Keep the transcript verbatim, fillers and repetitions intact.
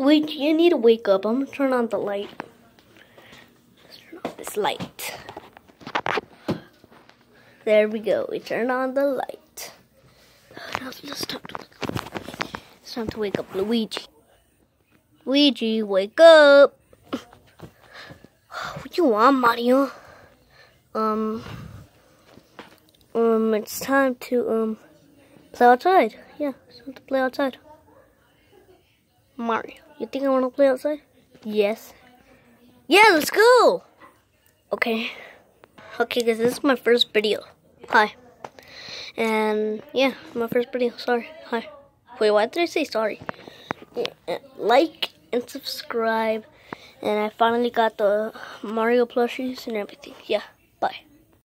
Luigi, you need to wake up. I'm gonna turn on the light. Let's turn on this light. There we go. We turn on the light. Now it's time to wake up. It's time to wake up, Luigi. Luigi, wake up. What you want, Mario? Um, um, it's time to um play outside. Yeah, it's time to play outside. Mario, you think I want to play outside? Yes. Yeah, let's go. Okay. Okay, guys, this is my first video. Hi. And yeah, my first video. Sorry. Hi. Wait, why did I say sorry? Yeah, like and subscribe. And I finally got the Mario plushies and everything. Yeah, bye.